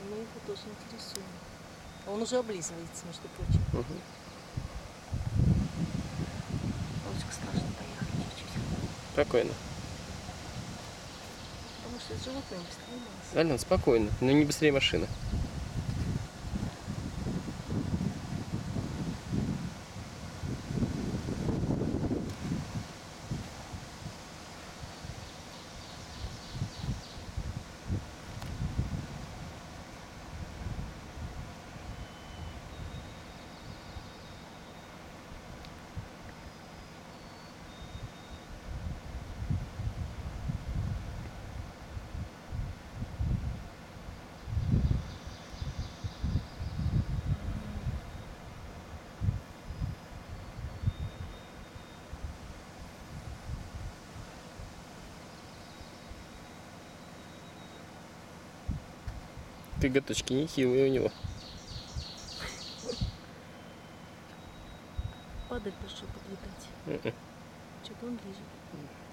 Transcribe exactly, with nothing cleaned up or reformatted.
Мы его тоже интересуем. Он уже облизывается, между прочим. Угу. Очень страшно поехать чуть-чуть. Спокойно. Потому что животные быстрее нас. Ален, спокойно, но не быстрее машины. Коготочки нехилые у него. Падать пошел подъедать. Mm-mm. Что-то он лежит.